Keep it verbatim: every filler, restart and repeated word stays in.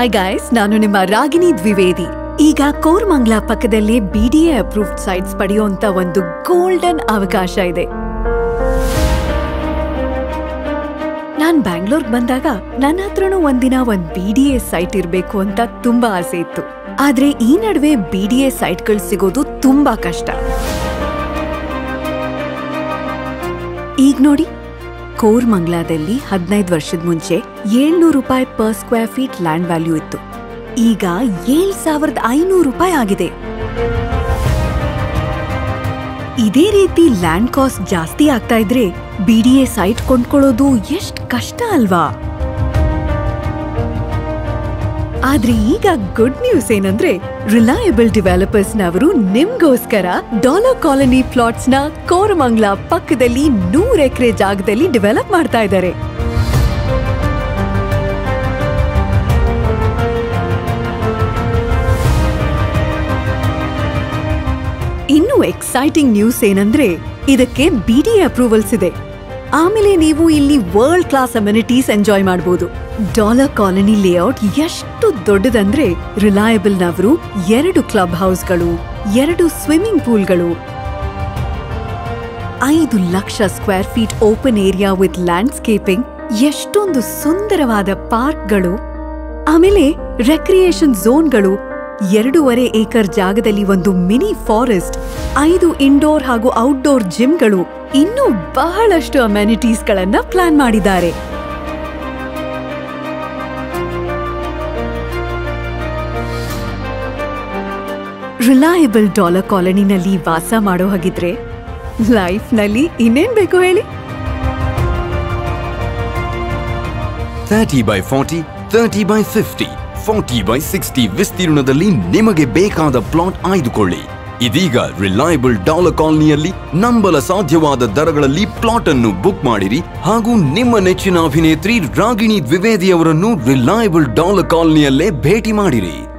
Hi guys, ನಾನು ನಿಮ್ಮ ರಾಗಿಣಿ ದ್ವಿವೇದಿ. ಈಗ ಕೋರಮಂಗಲ ಪಕ್ಕದಲ್ಲೇ ಬಿಡಿಎ ಅಪ್ರೂವ್ಡ್ ಸೈಟ್ಸ್ ಪಡೆಯುವಂತ ಒಂದು ಗೋಲ್ಡನ್ ಅವಕಾಶ ಇದೆ. ನಾನ್ ಬ್ಯಾಂಗ್ಳೂರ್ ಬಂದಾಗ ನನ್ನ ಹತ್ರನೂ ಒಂದಿನ ಒಂದ್ ಬಿಡಿಎ ಸೈಟ್ ಇರ್ಬೇಕು ಅಂತ ತುಂಬಾ ಆಸೆ ಇತ್ತು. ಆದ್ರೆ ಈ ನಡುವೆ ಬಿಡಿಎ ಸೈಟ್ಗಳು ಸಿಗೋದು ತುಂಬಾ ಕಷ್ಟ. ಈಗ ನೋಡಿ, ಕೋರಮಂಗಲದಲ್ಲಿ ಹದಿನೈದು ವರ್ಷದ ಮುಂಚೆ ಏಳ್ನೂರು ರೂಪಾಯಿ per square feet land value ಇತ್ತು. ಈಗ ಏಳ್ ಸಾವಿರದ ಐನೂರು ರೂಪಾಯಿ ಆಗಿದೆ. ಇದೇ ರೀತಿ ಲ್ಯಾಂಡ್ ಕಾಸ್ಟ್ ಜಾಸ್ತಿ ಆಗ್ತಾ ಇದ್ರೆ ಬಿಡಿಎ ಸೈಟ್ ಕೊಂಡ್ಕೊಳ್ಳೋದು ಎಷ್ಟ್ ಕಷ್ಟ ಅಲ್ವಾ? ಆದ್ರೆ ಈಗ ಗುಡ್ ನ್ಯೂಸ್ ಏನಂದ್ರೆ, ರಿಲಯಬಲ್ ಡೆವಲಪರ್ಸ್ ನವರು ನಿಮ್ಗೋಸ್ಕರ ಡಾಲರ್ ಕಾಲನಿ ಪ್ಲಾಟ್ಸ್ ನ ಕೋರಮಂಗಲ ಪಕ್ಕದಲ್ಲಿ ನೂರು ಎಕರೆ ಜಾಗದಲ್ಲಿ ಡೆವಲಪ್ ಮಾಡ್ತಾ ಇದ್ದಾರೆ. ಇನ್ನು ಎಕ್ಸೈಟಿಂಗ್ ನ್ಯೂಸ್ ಏನಂದ್ರೆ, ಇದಕ್ಕೆ ಬಿಡಿಎ ಅಪ್ರೂವಲ್ಸ್ ಇದೆ. ಆಮೇಲೆ ನೀವು ಇಲ್ಲಿ ವರ್ಲ್ಡ್ ಕ್ಲಾಸ್ ಅಮ್ಯುನಿಟೀಸ್ ಎಂಜಾಯ್ ಮಾಡಬಹುದು. ಡಾಲರ್ ಕಾಲನಿ ಲೇಔಟ್ ಎಷ್ಟು ದೊಡ್ಡದಂದ್ರೆ, ರಿಲಯಬಲ್ ನವರು ಎರಡು ಕ್ಲಬ್ ಹೌಸ್ಗಳು, ಎರಡು ಸ್ವಿಮ್ಮಿಂಗ್ ಪೂಲ್ಗಳು, ಐದು lakh square feet open area with landscaping, ಎಷ್ಟೊಂದು ಸುಂದರವಾದ ಪಾರ್ಕ್ಗಳು, ಆಮೇಲೆ ರೆಕ್ರಿಯೇಷನ್ ಝೋನ್ಗಳು, ಎರಡೂವರೆ ಏಕರ್ ಜಾಗದಲ್ಲಿ ಒಂದು ಮಿನಿ ಫಾರೆಸ್ಟ್, ಐದು ಇಂಡೋರ್ ಹಾಗೂ ಔಟ್ಡೋರ್ ಜಿಮ್ಗಳು, ಇನ್ನೂ ಬಹಳಷ್ಟು ಅಮ್ಯುನಿಟೀಸ್ ಗಳನ್ನ ಪ್ಲಾನ್ ಮಾಡಿದ್ದಾರೆ. ರಿಲಯಬಲ್ ಡಾಲರ್ ಕಾಲೋನಿನಲ್ಲಿ ವಾಸ ಮಾಡೋ ಹಾಗಿದ್ರೆ ಲೈಫ್ ನಲ್ಲಿ ಇನ್ನೇನ್ ಬೇಕು ಹೇಳಿ? Thirty by forty, thirty by fifty, forty by sixty ವಿಸ್ತೀರ್ಣದಲ್ಲಿ ನಿಮಗೆ ಬೇಕಾದ ಪ್ಲಾಟ್ ಆಯ್ದುಕೊಳ್ಳಿ. ಇದೀಗ ರಿಲಯಬಲ್ ಡಾಲರ್ ಕಾಲನಿಯಲ್ಲಿ ನಂಬಲ ಸಾಧ್ಯವಾದ ದರಗಳಲ್ಲಿ ಪ್ಲಾಟ್ ಅನ್ನು ಬುಕ್ ಮಾಡಿರಿ ಹಾಗೂ ನಿಮ್ಮ ನೆಚ್ಚಿನ ಅಭಿನೇತ್ರಿ ರಾಗಿಣಿ ದ್ವಿವೇದಿ ಅವರನ್ನು ರಿಲಯಬಲ್ ಡಾಲರ್ ಕಾಲನಿಯಲ್ಲೇ ಭೇಟಿ ಮಾಡಿರಿ.